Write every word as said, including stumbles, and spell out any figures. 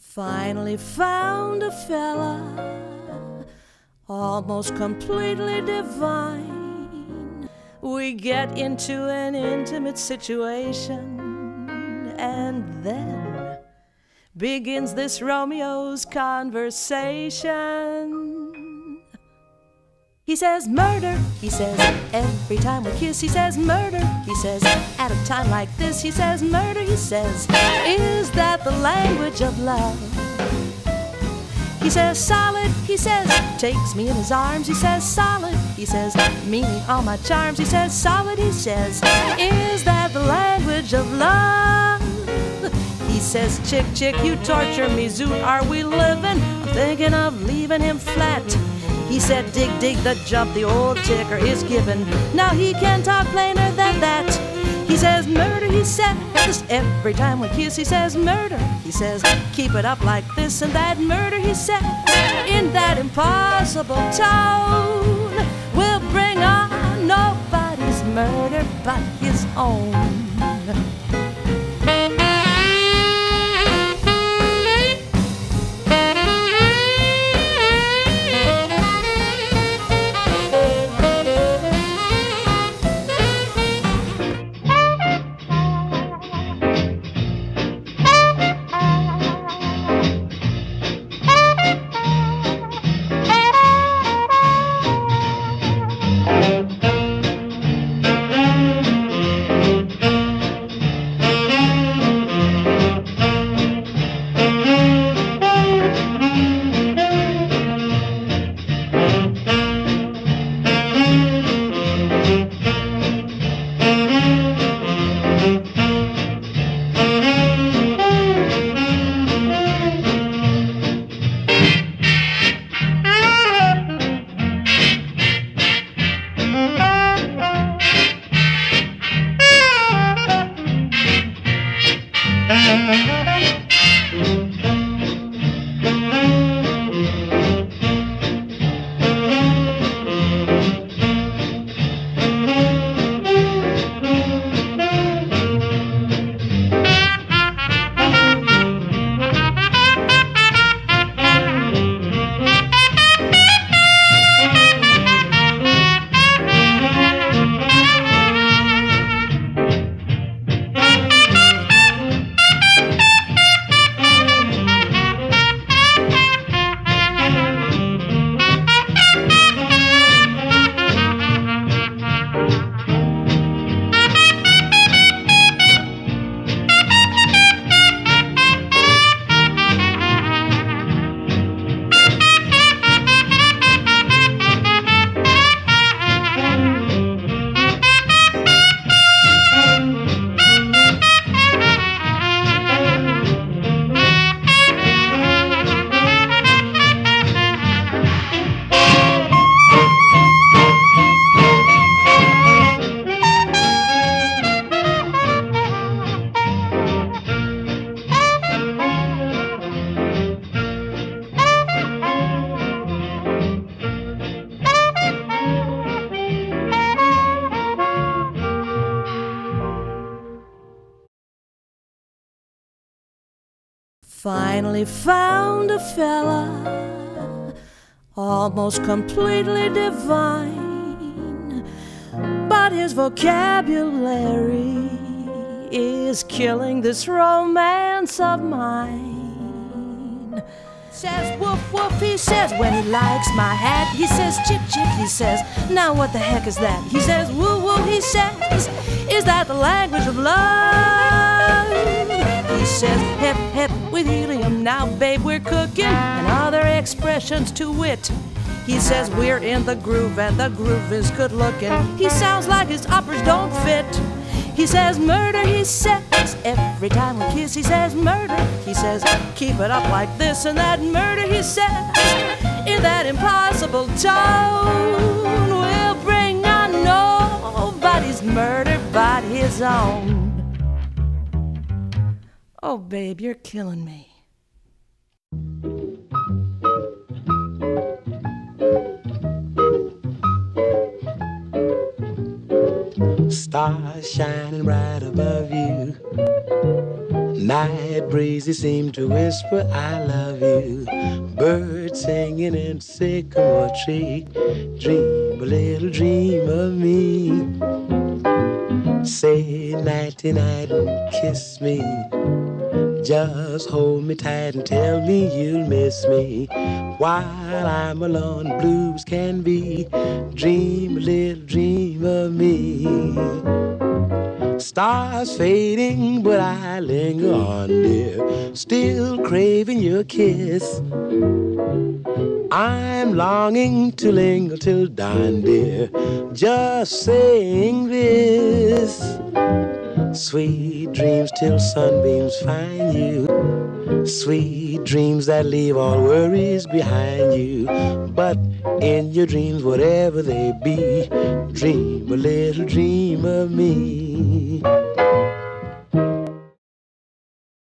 Finally found a fella, almost completely divine. We get into an intimate situation, and then begins this Romeo's conversation. He says murder, he says every time we kiss. He says murder, he says at a time like this. He says murder, he says, is that the language of love? He says solid, he says, takes me in his arms. He says solid, he says, meaning all my charms. He says solid, he says, is that the language of love? He says chick, chick, you torture me, zoot, are we living? I'm thinking of leaving him flat. He said dig, dig, the jump, the old ticker is given. Now he can talk plainer than that. He says murder, he says, every time we kiss. He says murder, he says, keep it up like this and that. Murder, he says, in that impossible tone, will bring on nobody's murder but his own. Finally found a fella, almost completely divine, but his vocabulary is killing this romance of mine. Says woof woof, he says, when he likes my hat. He says chick chick, he says, now what the heck is that? He says woo woo, he says, is that the language of love? He says hep hep with helium, now babe we're cooking, and other expressions to wit. He says we're in the groove and the groove is good looking. He sounds like his uppers don't fit. He says murder, he says, every time we kiss. He says murder, he says, keep it up like this and that. Murder, he says, in that impossible tone, will bring on nobody's murder but his own. Oh, babe, you're killing me. Stars shining right above you. Night breezes seem to whisper, I love you. Birds singing in sycamore tree. Dream a little dream of me. Say nighty night and kiss me. Just hold me tight and tell me you'll miss me. While I'm alone, blues can be. Dream a little dream of me. Stars fading, but I linger on, dear. Still craving your kiss. I'm longing to linger till dawn, dear. Just saying this. Sweet dreams till sunbeams find you. Sweet dreams that leave all worries behind you. But in your dreams, whatever they be, dream a little dream of me.